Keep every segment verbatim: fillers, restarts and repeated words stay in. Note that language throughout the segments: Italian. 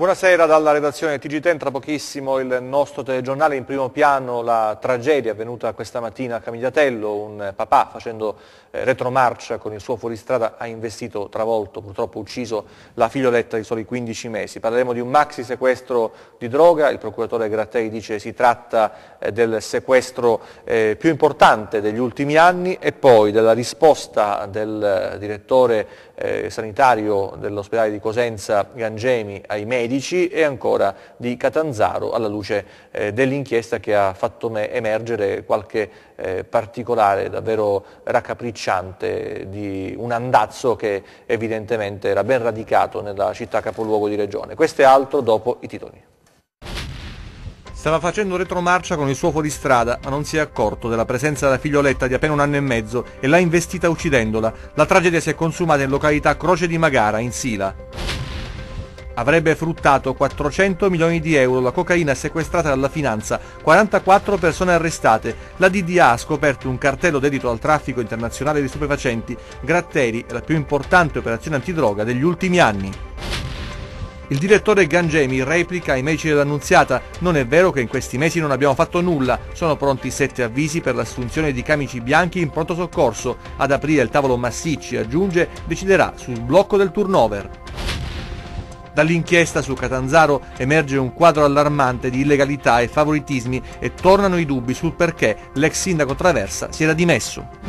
Buonasera dalla redazione T G T N, tra pochissimo il nostro telegiornale. In primo piano la tragedia avvenuta questa mattina a Camigliatello. Un papà facendo eh, retromarcia con il suo fuoristrada ha investito, travolto, purtroppo ucciso la figlioletta di soli quindici mesi. Parleremo di un maxi sequestro di droga. Il procuratore Gratteri dice che si tratta eh, del sequestro eh, più importante degli ultimi anni, e poi della risposta del eh, direttore eh, sanitario dell'ospedale di Cosenza Gangemi ai medici, e ancora di Catanzaro alla luce eh, dell'inchiesta che ha fatto emergere qualche eh, particolare davvero raccapricciante di un andazzo che evidentemente era ben radicato nella città capoluogo di regione. Questo e altro dopo i titoli. Stava facendo retromarcia con il suo fuoristrada, ma non si è accorto della presenza della figlioletta di appena un anno e mezzo e l'ha investita uccidendola. La tragedia si è consumata in località Croce di Magara, in Sila. Avrebbe fruttato quattrocento milioni di euro la cocaina sequestrata dalla finanza, quarantaquattro persone arrestate. La D D A ha scoperto un cartello dedito al traffico internazionale di stupefacenti. Gratteri è la più importante operazione antidroga degli ultimi anni. Il direttore Gangemi replica ai medici dell'Annunziata: non è vero che in questi mesi non abbiamo fatto nulla, sono pronti sette avvisi per l'assunzione di camici bianchi in pronto soccorso. Ad aprire il tavolo Massicci, aggiunge, deciderà sul blocco del turnover. Dall'inchiesta su Catanzaro emerge un quadro allarmante di illegalità e favoritismi e tornano i dubbi sul perché l'ex sindaco Traversa si era dimesso.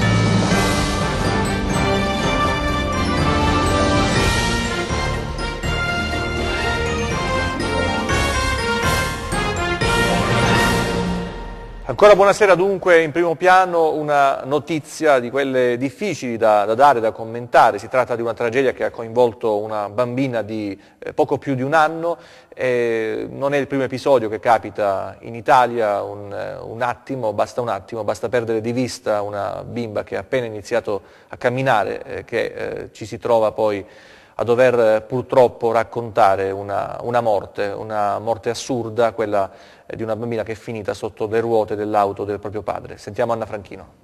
Ancora buonasera. Dunque, in primo piano una notizia di quelle difficili da, da dare, da commentare. Si tratta di una tragedia che ha coinvolto una bambina di eh, poco più di un anno. E non è il primo episodio che capita in Italia, un, un attimo, basta un attimo, basta perdere di vista una bimba che ha appena iniziato a camminare, eh, che eh, ci si trova poi a dover eh, purtroppo raccontare una, una morte, una morte assurda, quella eh, di una bambina che è finita sotto le ruote dell'auto del proprio padre. Sentiamo Anna Franchino.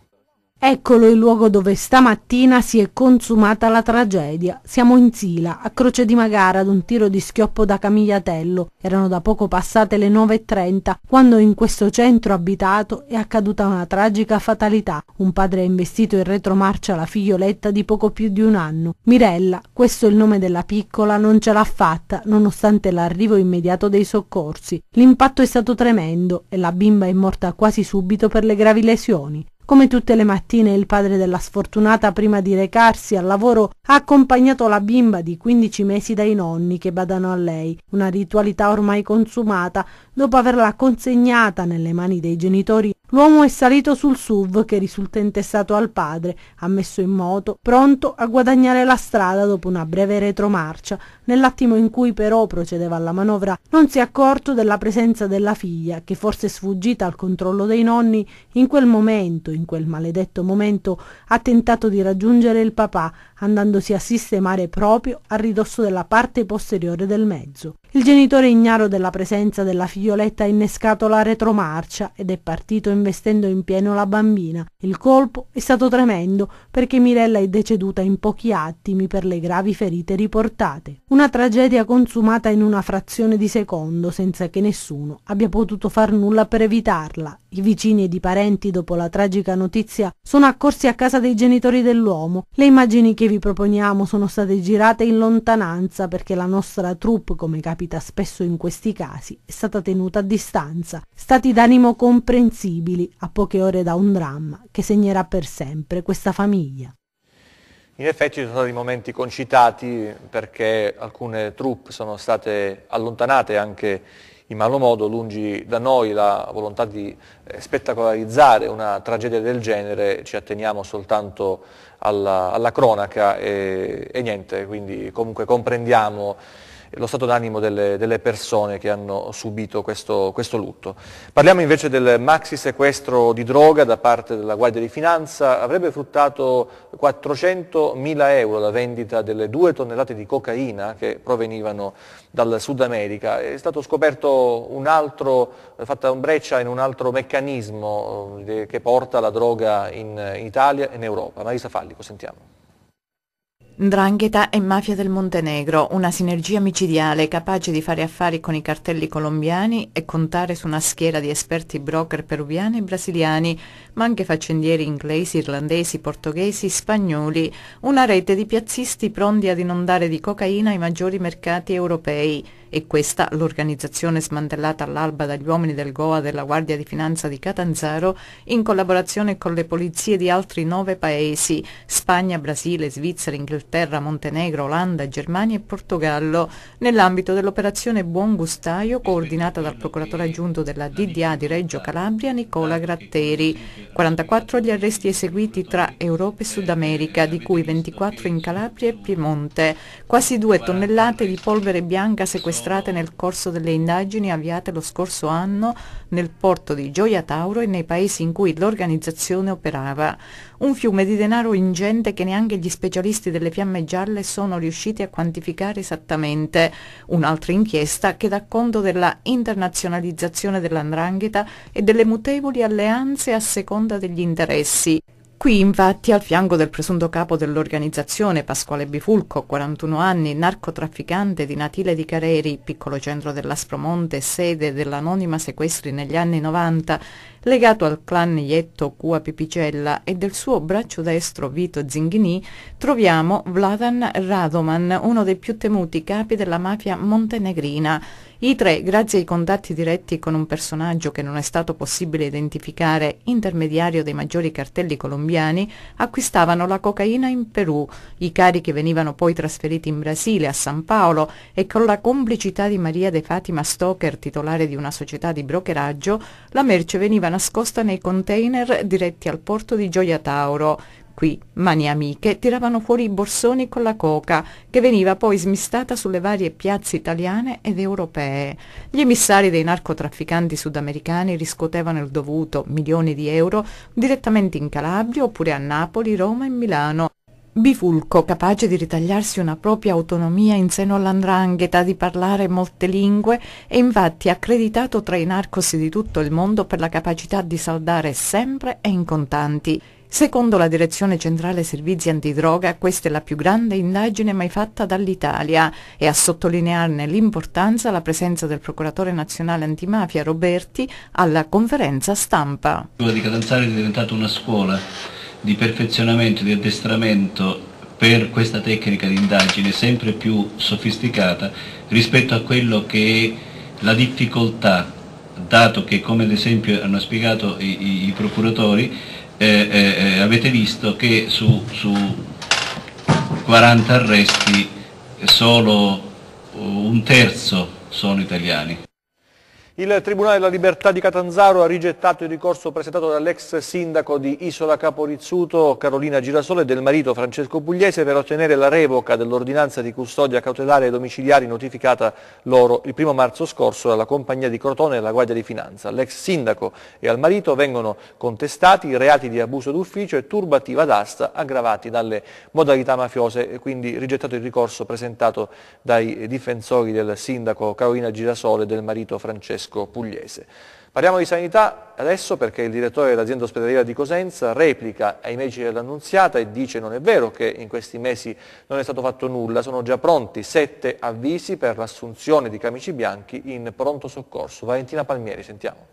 Eccolo il luogo dove stamattina si è consumata la tragedia. Siamo in Sila, a Croce di Magara, ad un tiro di schioppo da Camigliatello. Erano da poco passate le nove e trenta quando in questo centro abitato è accaduta una tragica fatalità. Un padre ha investito in retromarcia la figlioletta di poco più di un anno. Mirella, questo è il nome della piccola, non ce l'ha fatta nonostante l'arrivo immediato dei soccorsi. L'impatto è stato tremendo e la bimba è morta quasi subito per le gravi lesioni. Come tutte le mattine il padre della sfortunata, prima di recarsi al lavoro, ha accompagnato la bimba di quindici mesi dai nonni che badano a lei, una ritualità ormai consumata. Dopo averla consegnata nelle mani dei genitori, l'uomo è salito sul S U V che risulta intestato al padre, ha messo in moto, pronto a guadagnare la strada dopo una breve retromarcia. Nell'attimo in cui però procedeva alla manovra non si è accorto della presenza della figlia, che forse sfuggita al controllo dei nonni, in quel momento, in quel maledetto momento, ha tentato di raggiungere il papà, andandosi a sistemare proprio a ridosso della parte posteriore del mezzo. Il genitore, ignaro della presenza della figlioletta, ha innescato la retromarcia ed è partito investendo in pieno la bambina. Il colpo è stato tremendo perché Mirella è deceduta in pochi attimi per le gravi ferite riportate. Una tragedia consumata in una frazione di secondo senza che nessuno abbia potuto far nulla per evitarla. I vicini ed i parenti, dopo la tragica notizia, sono accorsi a casa dei genitori dell'uomo. Le immagini che vi proponiamo sono state girate in lontananza perché la nostra troupe, come capita spesso in questi casi, è stata tenuta a distanza. Stati d'animo comprensibili a poche ore da un dramma che segnerà per sempre questa famiglia. In effetti ci sono stati momenti concitati perché alcune troupe sono state allontanate anche in malo modo. Lungi da noi la volontà di eh, spettacolarizzare una tragedia del genere, ci atteniamo soltanto alla, alla cronaca e, e niente, quindi comunque comprendiamo lo stato d'animo delle, delle persone che hanno subito questo, questo lutto. Parliamo invece del maxi sequestro di droga da parte della Guardia di Finanza. Avrebbe fruttato quattrocentomila euro la vendita delle due tonnellate di cocaina che provenivano dal Sud America. È stato scoperto un altro, fatta un breccia in un altro meccanismo eh, che porta la droga in, in Italia e in Europa. Marisa Fallico, sentiamo. 'Ndrangheta e mafia del Montenegro, una sinergia micidiale capace di fare affari con i cartelli colombiani e contare su una schiera di esperti broker peruviani e brasiliani, ma anche faccendieri inglesi, irlandesi, portoghesi, spagnoli, una rete di piazzisti pronti ad inondare di cocaina i maggiori mercati europei. E questa l'organizzazione smantellata all'alba dagli uomini del G O A della Guardia di Finanza di Catanzaro in collaborazione con le polizie di altri nove paesi: Spagna, Brasile, Svizzera, Inghilterra, Montenegro, Olanda, Germania e Portogallo, nell'ambito dell'operazione Buon Gustaio coordinata dal procuratore aggiunto della D D A di Reggio Calabria Nicola Gratteri. quarantaquattro gli arresti eseguiti tra Europa e Sud America, di cui ventiquattro in Calabria e Piemonte, quasi due tonnellate di polvere bianca sequestrate nel corso delle indagini avviate lo scorso anno nel porto di Gioia Tauro e nei paesi in cui l'organizzazione operava. Un fiume di denaro ingente che neanche gli specialisti delle Fiamme Gialle sono riusciti a quantificare esattamente. Un'altra inchiesta che dà conto della internazionalizzazione della 'Ndrangheta e delle mutevoli alleanze a seconda degli interessi. Qui infatti, al fianco del presunto capo dell'organizzazione, Pasquale Bifulco, quarantuno anni, narcotrafficante di Natile di Careri, piccolo centro dell'Aspromonte, sede dell'anonima sequestri negli anni novanta, legato al clan Ietto Cua Pipicella, e del suo braccio destro Vito Zinghini, troviamo Vladan Radoman, uno dei più temuti capi della mafia montenegrina. I tre, grazie ai contatti diretti con un personaggio che non è stato possibile identificare, intermediario dei maggiori cartelli colombiani, acquistavano la cocaina in Perù. I carichi venivano poi trasferiti in Brasile, a San Paolo, e con la complicità di Maria de Fatima Stoker, titolare di una società di brokeraggio, la merce veniva nascosta nei container diretti al porto di Gioia Tauro. Qui mani amiche tiravano fuori i borsoni con la coca, che veniva poi smistata sulle varie piazze italiane ed europee. Gli emissari dei narcotrafficanti sudamericani riscuotevano il dovuto, milioni di euro, direttamente in Calabria oppure a Napoli, Roma e Milano. Bifulco, capace di ritagliarsi una propria autonomia in seno alla 'Ndrangheta, di parlare molte lingue, è infatti accreditato tra i narcos di tutto il mondo per la capacità di saldare sempre e in contanti. Secondo la Direzione Centrale Servizi Antidroga, questa è la più grande indagine mai fatta dall'Italia, e a sottolinearne l'importanza la presenza del procuratore nazionale antimafia Roberti alla conferenza stampa. Quella di Catanzaro è diventata una scuola di perfezionamento, di addestramento per questa tecnica di indagine sempre più sofisticata rispetto a quello che è la difficoltà, dato che, come ad esempio hanno spiegato i, i, i procuratori, Eh, eh, avete visto che su, su quaranta arresti solo un terzo sono italiani. Il Tribunale della Libertà di Catanzaro ha rigettato il ricorso presentato dall'ex sindaco di Isola Capo Rizzuto, Carolina Girasole, e del marito Francesco Pugliese per ottenere la revoca dell'ordinanza di custodia cautelare ai domiciliari notificata loro il primo marzo scorso dalla compagnia di Crotone e della Guardia di Finanza. All'ex sindaco e al marito vengono contestati i reati di abuso d'ufficio e turbativa d'asta aggravati dalle modalità mafiose, e quindi rigettato il ricorso presentato dai difensori del sindaco Carolina Girasole e del marito Francesco Pugliese. Parliamo di sanità adesso, perché il direttore dell'azienda ospedaliera di Cosenza replica ai medici dell'Annunziata e dice: non è vero che in questi mesi non è stato fatto nulla, sono già pronti sette avvisi per l'assunzione di camici bianchi in pronto soccorso. Valentina Palmieri, sentiamo.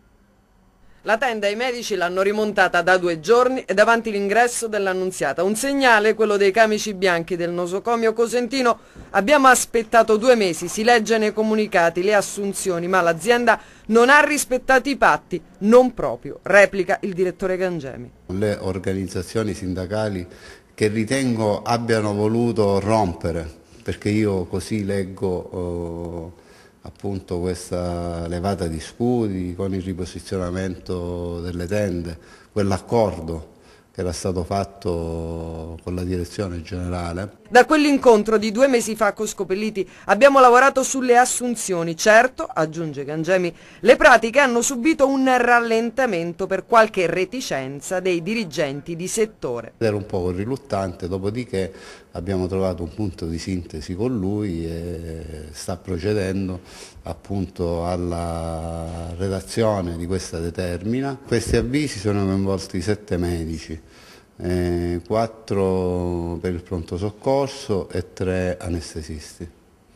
La tenda ai medici l'hanno rimontata da due giorni e davanti l'ingresso dell'Annunziata. Un segnale, quello dei camici bianchi del nosocomio cosentino. Abbiamo aspettato due mesi, si legge nei comunicati, le assunzioni, ma l'azienda non ha rispettato i patti, non proprio, replica il direttore Gangemi. Le organizzazioni sindacali che ritengo abbiano voluto rompere, perché io così leggo eh, appunto questa levata di scudi con il riposizionamento delle tende, quell'accordo che era stato fatto con la direzione generale. Da quell'incontro di due mesi fa con Scopelliti abbiamo lavorato sulle assunzioni. Certo, aggiunge Gangemi, le pratiche hanno subito un rallentamento per qualche reticenza dei dirigenti di settore. Era un po' riluttante, dopodiché abbiamo trovato un punto di sintesi con lui e sta procedendo appunto alla redazione di questa determina. Questi avvisi sono coinvolti sette medici. eh, quattro per il pronto soccorso e tre anestesisti.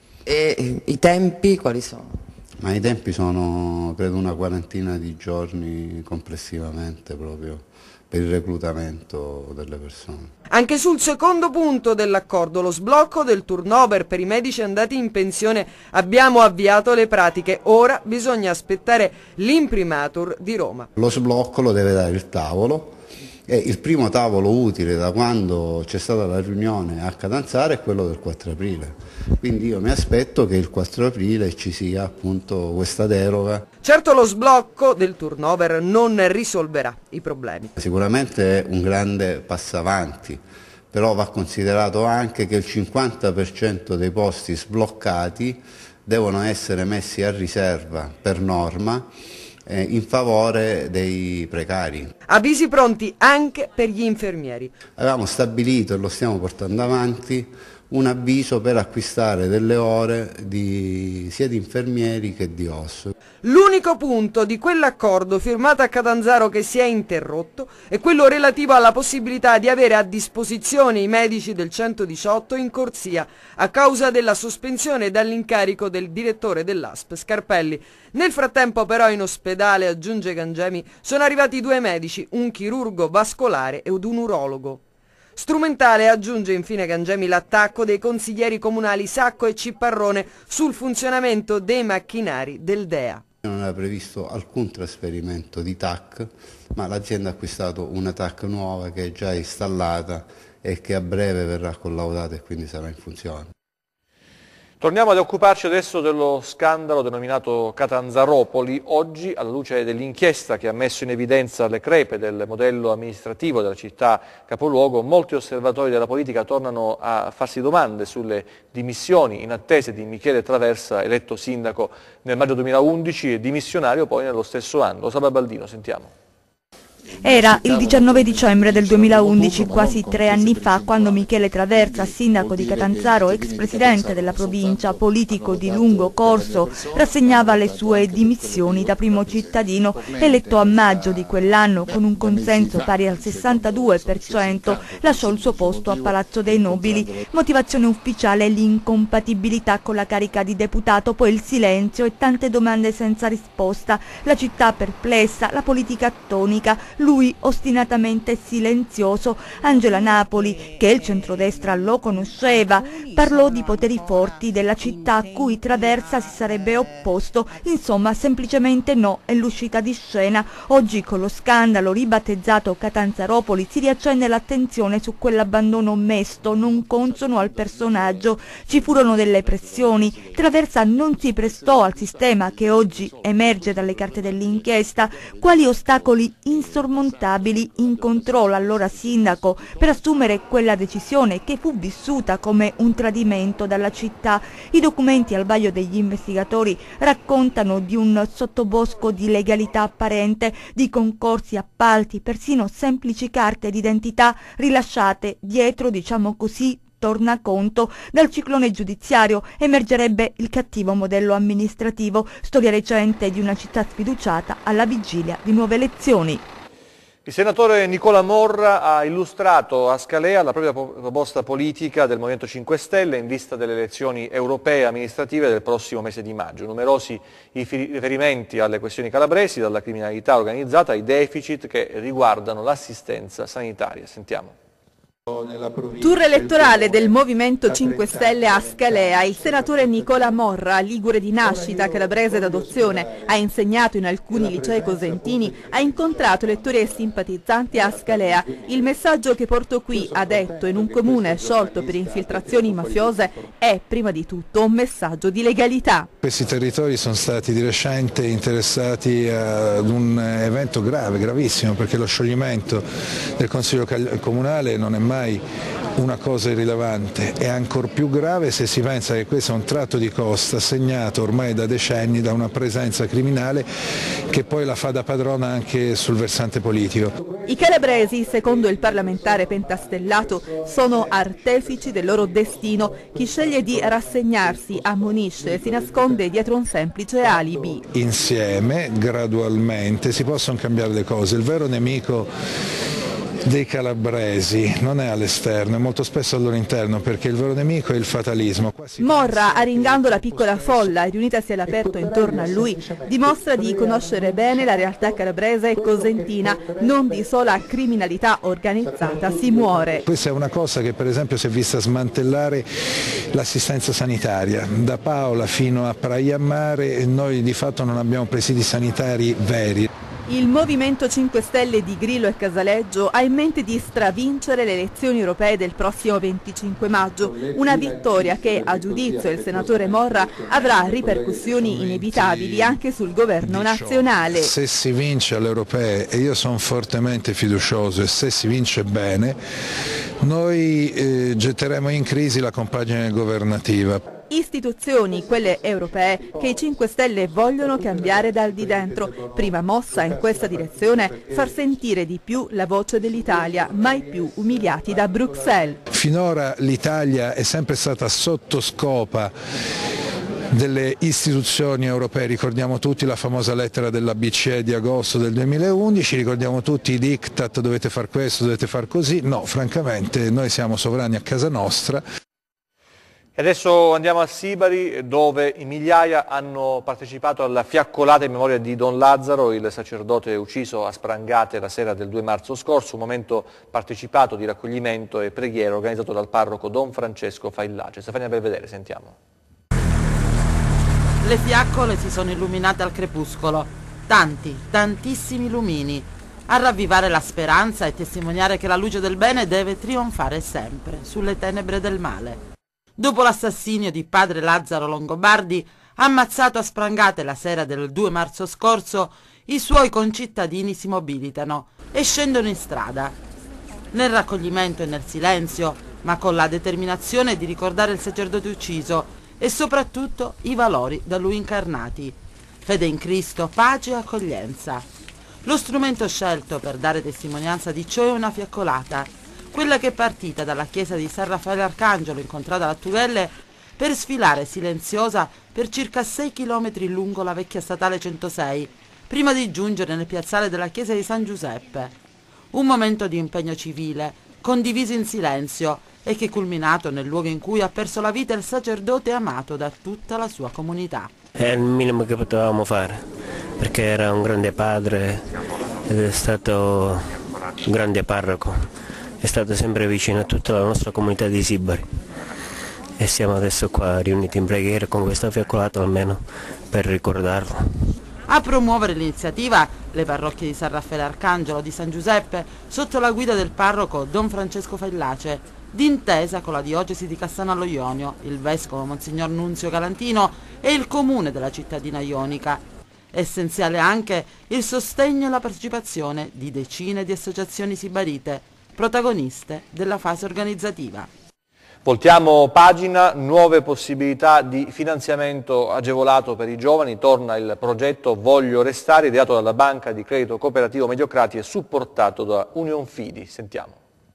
E i tempi quali sono? Ma i tempi sono credo una quarantina di giorni complessivamente proprio per il reclutamento delle persone. Anche sul secondo punto dell'accordo, lo sblocco del turnover per i medici andati in pensione, abbiamo avviato le pratiche. Ora bisogna aspettare l'imprimatur di Roma. Lo sblocco lo deve dare il tavolo. E il primo tavolo utile da quando c'è stata la riunione a Catanzaro è quello del quattro aprile, quindi io mi aspetto che il quattro aprile ci sia appunto questa deroga. Certo lo sblocco del turnover non risolverà i problemi. Sicuramente è un grande passo avanti, però va considerato anche che il cinquanta per cento dei posti sbloccati devono essere messi a riserva per norma in favore dei precari. Avvisi pronti anche per gli infermieri. Avevamo stabilito, e lo stiamo portando avanti, un avviso per acquistare delle ore di, sia di infermieri che di O S. L'unico punto di quell'accordo firmato a Catanzaro che si è interrotto è quello relativo alla possibilità di avere a disposizione i medici del centodiciotto in corsia a causa della sospensione dall'incarico del direttore dell'A S P Scarpelli. Nel frattempo però in ospedale, aggiunge Gangemi, sono arrivati due medici, un chirurgo vascolare ed un urologo. Strumentale, aggiunge infine Gangemi, l'attacco dei consiglieri comunali Sacco e Cipparrone sul funzionamento dei macchinari del D E A. Non era previsto alcun trasferimento di T A C, ma l'azienda ha acquistato una T A C nuova che è già installata e che a breve verrà collaudata e quindi sarà in funzione. Torniamo ad occuparci adesso dello scandalo denominato Catanzaropoli. Oggi, alla luce dell'inchiesta che ha messo in evidenza le crepe del modello amministrativo della città capoluogo, molti osservatori della politica tornano a farsi domande sulle dimissioni in attesa di Michele Traversa, eletto sindaco nel maggio duemilaundici e dimissionario poi nello stesso anno. Rosa Baldino, sentiamo. Era il diciannove dicembre del duemilaundici, quasi tre anni fa, quando Michele Traversa, sindaco di Catanzaro, ex presidente della provincia, politico di lungo corso, rassegnava le sue dimissioni da primo cittadino, eletto a maggio di quell'anno con un consenso pari al sessantadue per cento, lasciò il suo posto a Palazzo dei Nobili. Motivazione ufficiale: l'incompatibilità con la carica di deputato, poi il silenzio e tante domande senza risposta, la città perplessa, la politica attonica, lui ostinatamente silenzioso. Angela Napoli, che il centrodestra lo conosceva, parlò di poteri forti della città a cui Traversa si sarebbe opposto, insomma semplicemente no, è l'uscita di scena. Oggi con lo scandalo ribattezzato Catanzaropoli si riaccende l'attenzione su quell'abbandono mesto, non consono al personaggio. Ci furono delle pressioni, Traversa non si prestò al sistema che oggi emerge dalle carte dell'inchiesta. Quali ostacoli insormontabili incontrò l'allora sindaco per assumere quella decisione che fu vissuta come un tradimento dalla città? I documenti al vaglio degli investigatori raccontano di un sottobosco di legalità apparente, di concorsi, appalti, persino semplici carte d'identità rilasciate dietro, diciamo così, tornaconto. Dal ciclone giudiziario emergerebbe il cattivo modello amministrativo, storia recente di una città sfiduciata alla vigilia di nuove elezioni. Il senatore Nicola Morra ha illustrato a Scalea la propria proposta politica del Movimento cinque Stelle in vista delle elezioni europee amministrative del prossimo mese di maggio. Numerosi i riferimenti alle questioni calabresi, dalla criminalità organizzata ai deficit che riguardano l'assistenza sanitaria. Sentiamo. Tour elettorale del Movimento cinque Stelle a Scalea. Il senatore Nicola Morra, ligure di nascita, calabrese d'adozione, ha insegnato in alcuni licei cosentini, ha incontrato elettori e simpatizzanti a Scalea. Il messaggio che porto qui, ha detto, in un comune sciolto per infiltrazioni mafiose, è prima di tutto un messaggio di legalità. Questi territori sono stati di recente interessati ad un evento grave, gravissimo, perché lo scioglimento del Consiglio Comunale non è mai una cosa irrilevante, è ancor più grave se si pensa che questo è un tratto di costa segnato ormai da decenni da una presenza criminale che poi la fa da padrona anche sul versante politico. I calabresi, secondo il parlamentare pentastellato, sono artefici del loro destino. Chi sceglie di rassegnarsi ammonisce e si nasconde dietro un semplice alibi. Insieme, gradualmente, si possono cambiare le cose. Il vero nemico dei calabresi non è all'esterno, è molto spesso al loro interno, perché il vero nemico è il fatalismo. Morra, arringando la piccola folla riunitasi all'aperto intorno a lui, dimostra di conoscere bene la realtà calabrese e cosentina, non di sola criminalità organizzata si muore. Questa è una cosa che per esempio si è vista smantellare l'assistenza sanitaria. Da Paola fino a Praia Mare noi di fatto non abbiamo presidi sanitari veri. Il Movimento cinque Stelle di Grillo e Casaleggio ha in mente di stravincere le elezioni europee del prossimo venticinque maggio, una vittoria che, a giudizio del senatore Morra, avrà ripercussioni inevitabili anche sul governo nazionale. Se si vince alle europee, e io sono fortemente fiducioso, e se si vince bene, noi eh, getteremo in crisi la compagine governativa. Istituzioni, quelle europee, che i cinque Stelle vogliono cambiare dal di dentro. Prima mossa in questa direzione, far sentire di più la voce dell'Italia, mai più umiliati da Bruxelles. Finora l'Italia è sempre stata sotto scopa delle istituzioni europee, ricordiamo tutti la famosa lettera della B C E di agosto del duemilaundici, ricordiamo tutti i diktat, dovete far questo, dovete far così. No, francamente noi siamo sovrani a casa nostra. E adesso andiamo a Sibari, dove in migliaia hanno partecipato alla fiaccolata in memoria di Don Lazzaro, il sacerdote ucciso a sprangate la sera del due marzo scorso, un momento partecipato di raccoglimento e preghiera organizzato dal parroco Don Francesco Faillace. Stefania Belvedere, sentiamo. Le fiaccole si sono illuminate al crepuscolo, tanti, tantissimi lumini, a ravvivare la speranza e testimoniare che la luce del bene deve trionfare sempre sulle tenebre del male. Dopo l'assassinio di padre Lazzaro Longobardi, ammazzato a sprangate la sera del due marzo scorso, i suoi concittadini si mobilitano e scendono in strada. Nel raccoglimento e nel silenzio, ma con la determinazione di ricordare il sacerdote ucciso e soprattutto i valori da lui incarnati: fede in Cristo, pace e accoglienza. Lo strumento scelto per dare testimonianza di ciò è una fiaccolata, quella che è partita dalla chiesa di San Raffaele Arcangelo in contrada Lattugelle per sfilare silenziosa per circa sei chilometri lungo la vecchia statale centosei, prima di giungere nel piazzale della chiesa di San Giuseppe. Un momento di impegno civile, condiviso in silenzio e che è culminato nel luogo in cui ha perso la vita il sacerdote amato da tutta la sua comunità. È il minimo che potevamo fare, perché era un grande padre ed è stato un grande parroco. È stato sempre vicino a tutta la nostra comunità di Sibari e siamo adesso qua riuniti in preghiera con questa fiaccolata almeno per ricordarlo. A promuovere l'iniziativa le parrocchie di San Raffaele Arcangelo, di San Giuseppe, sotto la guida del parroco Don Francesco Faillace, d'intesa con la diocesi di Cassano allo Ionio, il vescovo Monsignor Nunzio Galantino e il comune della cittadina ionica. Essenziale anche il sostegno e la partecipazione di decine di associazioni sibarite, protagoniste della fase organizzativa. Voltiamo pagina, nuove possibilità di finanziamento agevolato per i giovani, torna il progetto Voglio Restare, ideato dalla Banca di Credito Cooperativo Mediocrati e supportato da Union Fidi. Sentiamo.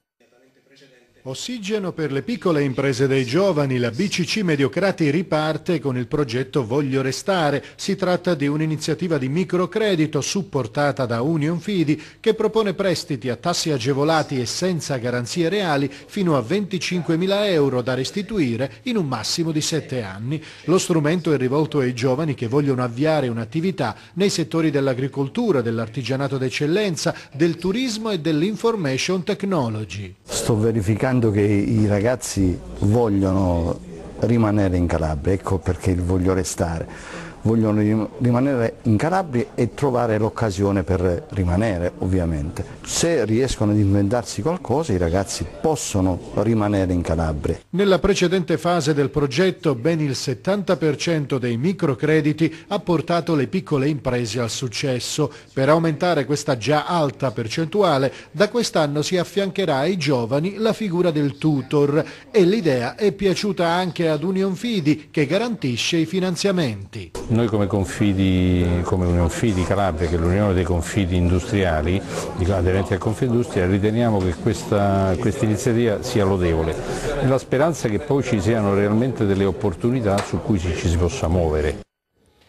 Ossigeno per le piccole imprese dei giovani, la B C C Mediocrati riparte con il progetto Voglio Restare. Si tratta di un'iniziativa di microcredito supportata da Union Fidi che propone prestiti a tassi agevolati e senza garanzie reali fino a venticinquemila euro da restituire in un massimo di sette anni. Lo strumento è rivolto ai giovani che vogliono avviare un'attività nei settori dell'agricoltura, dell'artigianato d'eccellenza, del turismo e dell'information technology. Sto verificando che i ragazzi vogliono rimanere in Calabria, ecco perché il voglio restare. Vogliono rimanere in Calabria e trovare l'occasione per rimanere, ovviamente. Se riescono ad inventarsi qualcosa, i ragazzi possono rimanere in Calabria. Nella precedente fase del progetto, ben il settanta per cento dei microcrediti ha portato le piccole imprese al successo. Per aumentare questa già alta percentuale, da quest'anno si affiancherà ai giovani la figura del tutor e l'idea è piaciuta anche ad Union Fidi, che garantisce i finanziamenti. Noi come Confidi, come Union Fidi Calabria, che è l'unione dei confidi industriali, aderenti a Confindustria, riteniamo che questa questa iniziativa sia lodevole e la speranza è che poi ci siano realmente delle opportunità su cui ci si possa muovere.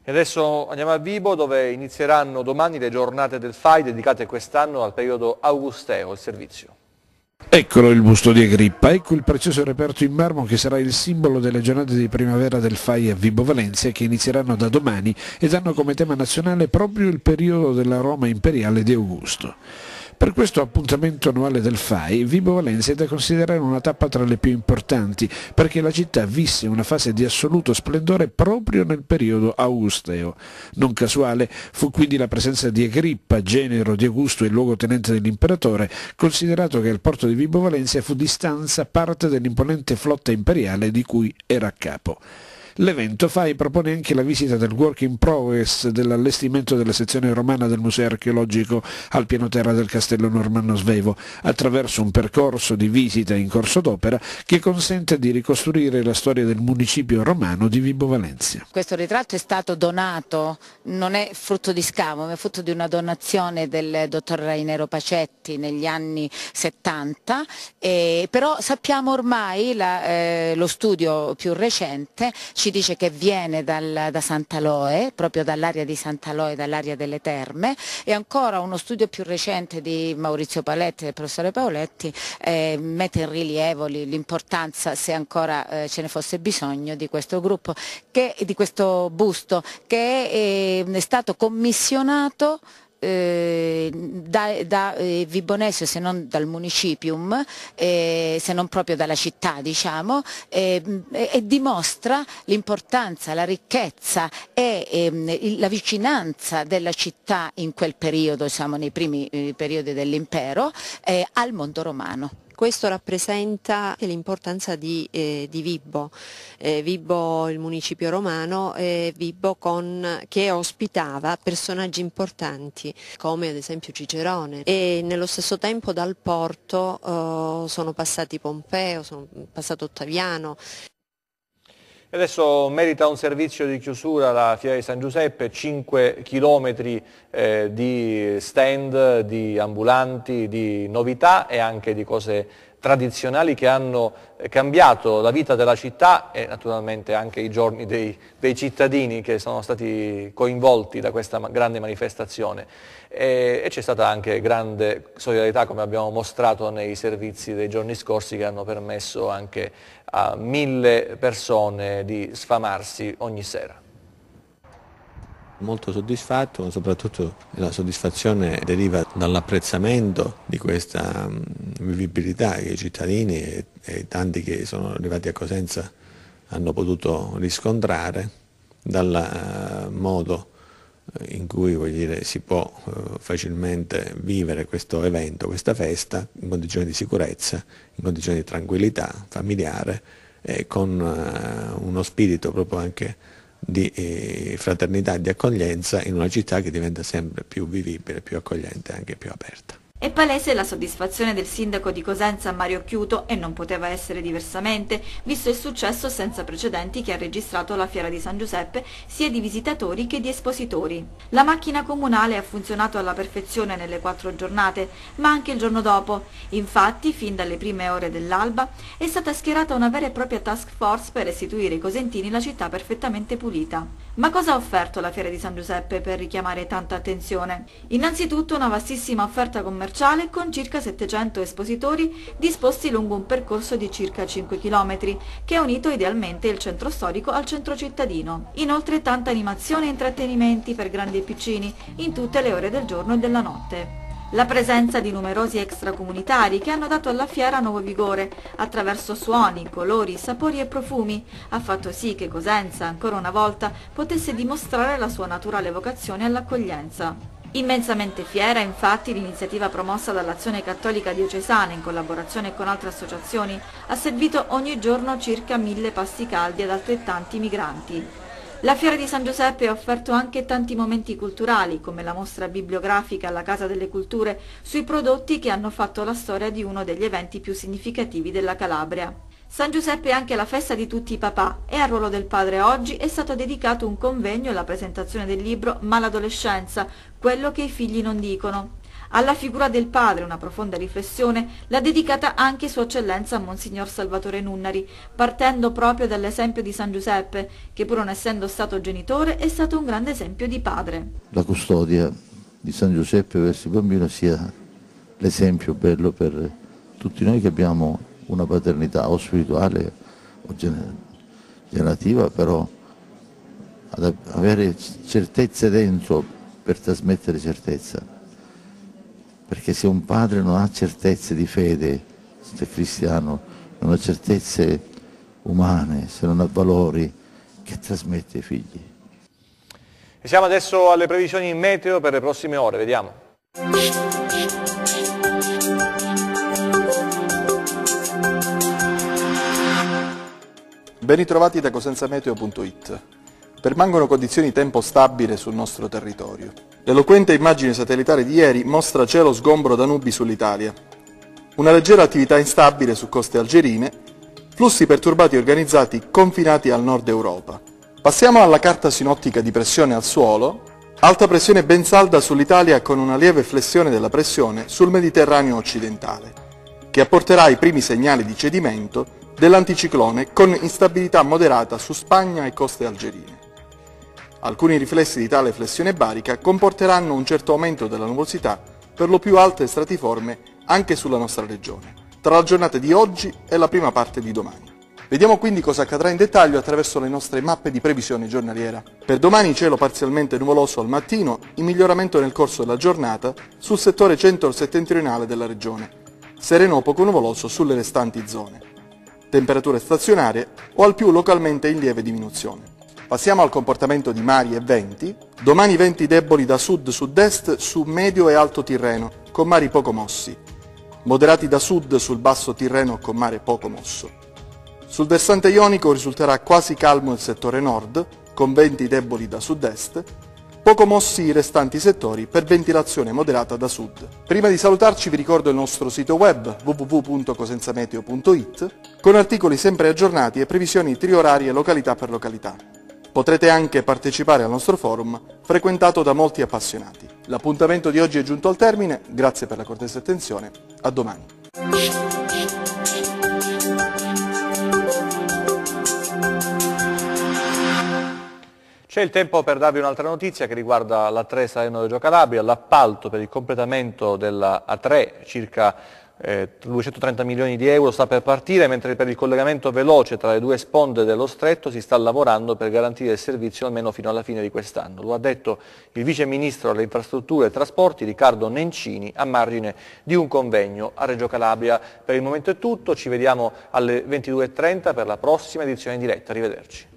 E adesso andiamo a Vibo, dove inizieranno domani le giornate del F A I dedicate quest'anno al periodo augusteo, il servizio. Eccolo il busto di Agrippa, ecco il prezioso reperto in marmo che sarà il simbolo delle giornate di primavera del F A I a Vibo Valentia, che inizieranno da domani ed hanno come tema nazionale proprio il periodo della Roma imperiale di Augusto. Per questo appuntamento annuale del F A I, Vibo Valentia è da considerare una tappa tra le più importanti, perché la città visse una fase di assoluto splendore proprio nel periodo augusteo. Non casuale fu quindi la presenza di Agrippa, genero di Augusto e luogotenente dell'imperatore, considerato che al porto di Vibo Valentia fu di stanza parte dell'imponente flotta imperiale di cui era a capo. L'evento F A I propone anche la visita del work in progress dell'allestimento della sezione romana del Museo archeologico al piano terra del Castello Normanno Svevo, attraverso un percorso di visita in corso d'opera che consente di ricostruire la storia del municipio romano di Vibo Valentia. Questo ritratto è stato donato, non è frutto di scavo, ma è frutto di una donazione del dottor Rainero Pacetti negli anni settanta, eh, però sappiamo ormai, la, eh, lo studio più recente ci dice che viene dal, da Sant'Aloe, proprio dall'area di Sant'Aloe, dall'area delle terme, e ancora uno studio più recente di Maurizio Paletti e del professore Paoletti eh, mette in rilievo l'importanza, se ancora eh, ce ne fosse bisogno, di questo gruppo, che, di questo busto che è, è stato commissionato Eh, da, da eh, Vibonesio, se non dal municipium, eh, se non proprio dalla città, diciamo, eh, e, e dimostra l'importanza, la ricchezza e eh, la vicinanza della città in quel periodo, diciamo nei primi eh, periodi dell'impero, eh, al mondo romano. Questo rappresenta l'importanza di, eh, di Vibo, eh, Vibo il municipio romano, eh, Vibo con, che ospitava personaggi importanti come ad esempio Cicerone, e nello stesso tempo dal porto eh, sono passati Pompeo, sono passato Ottaviano. E adesso merita un servizio di chiusura la Fiera di San Giuseppe, cinque chilometri eh, di stand, di ambulanti, di novità e anche di cose tradizionali che hanno cambiato la vita della città e naturalmente anche i giorni dei, dei cittadini che sono stati coinvolti da questa grande manifestazione. E, e c'è stata anche grande solidarietà, come abbiamo mostrato nei servizi dei giorni scorsi, che hanno permesso anche a mille persone di sfamarsi ogni sera. Molto soddisfatto, soprattutto la soddisfazione deriva dall'apprezzamento di questa vivibilità che i cittadini e, e tanti che sono arrivati a Cosenza hanno potuto riscontrare, dal uh, modo in cui, voglio dire, si può uh, facilmente vivere questo evento, questa festa, in condizioni di sicurezza, in condizioni di tranquillità familiare e con uh, uno spirito proprio anche di eh, fraternità e di accoglienza in una città che diventa sempre più vivibile, più accogliente e anche più aperta. È palese la soddisfazione del sindaco di Cosenza Mario Chiuto, e non poteva essere diversamente, visto il successo senza precedenti che ha registrato la Fiera di San Giuseppe sia di visitatori che di espositori. La macchina comunale ha funzionato alla perfezione nelle quattro giornate, ma anche il giorno dopo. Infatti, fin dalle prime ore dell'alba, è stata schierata una vera e propria task force per restituire ai cosentini la città perfettamente pulita. Ma cosa ha offerto la Fiera di San Giuseppe per richiamare tanta attenzione? Innanzitutto una vastissima offerta commerciale con circa settecento espositori disposti lungo un percorso di circa cinque chilometri, che ha unito idealmente il centro storico al centro cittadino. Inoltre tanta animazione e intrattenimenti per grandi e piccini in tutte le ore del giorno e della notte. La presenza di numerosi extracomunitari che hanno dato alla fiera nuovo vigore attraverso suoni, colori, sapori e profumi ha fatto sì che Cosenza, ancora una volta, potesse dimostrare la sua naturale vocazione all'accoglienza. Immensamente fiera, infatti, l'iniziativa promossa dall'Azione Cattolica Diocesana in collaborazione con altre associazioni ha servito ogni giorno circa mille pasti caldi ad altrettanti migranti. La Fiera di San Giuseppe ha offerto anche tanti momenti culturali, come la mostra bibliografica alla Casa delle Culture sui prodotti che hanno fatto la storia di uno degli eventi più significativi della Calabria. San Giuseppe è anche la festa di tutti i papà, e al ruolo del padre oggi è stato dedicato un convegno e la presentazione del libro Ma l'adolescenza, quello che i figli non dicono. Alla figura del padre una profonda riflessione l'ha dedicata anche Sua Eccellenza Monsignor Salvatore Nunnari, partendo proprio dall'esempio di San Giuseppe, che pur non essendo stato genitore è stato un grande esempio di padre. La custodia di San Giuseppe verso il bambino sia l'esempio bello per tutti noi che abbiamo una paternità o spirituale o generativa, però ad avere certezze dentro per trasmettere certezza. Perché se un padre non ha certezze di fede, se è cristiano, non ha certezze umane, se non ha valori, che trasmette ai figli? E siamo adesso alle previsioni meteo per le prossime ore, vediamo. Ben ritrovati da cosenzameteo punto it. Permangono condizioni di tempo stabile sul nostro territorio. L'eloquente immagine satellitare di ieri mostra cielo sgombro da nubi sull'Italia. Una leggera attività instabile su coste algerine, flussi perturbati e organizzati confinati al nord Europa. Passiamo alla carta sinottica di pressione al suolo. Alta pressione ben salda sull'Italia con una lieve flessione della pressione sul Mediterraneo occidentale, che apporterà i primi segnali di cedimento dell'anticiclone con instabilità moderata su Spagna e coste algerine. Alcuni riflessi di tale flessione barica comporteranno un certo aumento della nuvosità, per lo più alta e stratiforme, anche sulla nostra regione, tra la giornata di oggi e la prima parte di domani. Vediamo quindi cosa accadrà in dettaglio attraverso le nostre mappe di previsione giornaliera. Per domani cielo parzialmente nuvoloso al mattino, in miglioramento nel corso della giornata sul settore centro-settentrionale della regione, sereno o poco nuvoloso sulle restanti zone. Temperature stazionarie o al più localmente in lieve diminuzione. Passiamo al comportamento di mari e venti. Domani venti deboli da sud-sud-est su medio e alto Tirreno, con mari poco mossi. Moderati da sud sul basso Tirreno con mare poco mosso. Sul versante ionico risulterà quasi calmo il settore nord, con venti deboli da sud-est. Poco mossi i restanti settori per ventilazione moderata da sud. Prima di salutarci vi ricordo il nostro sito web w w w punto cosenzameteo punto it con articoli sempre aggiornati e previsioni triorarie località per località. Potrete anche partecipare al nostro forum, frequentato da molti appassionati. L'appuntamento di oggi è giunto al termine, grazie per la cortese attenzione, a domani. C'è il tempo per darvi un'altra notizia che riguarda l'A tre Salerno-Reggio Calabria, l'appalto per il completamento della A tre, circa eh, duecentotrenta milioni di euro, sta per partire, mentre per il collegamento veloce tra le due sponde dello stretto si sta lavorando per garantire il servizio almeno fino alla fine di quest'anno. Lo ha detto il vice ministro alle infrastrutture e trasporti Riccardo Nencini a margine di un convegno a Reggio Calabria. Per il momento è tutto, ci vediamo alle ventidue e trenta per la prossima edizione in diretta, arrivederci.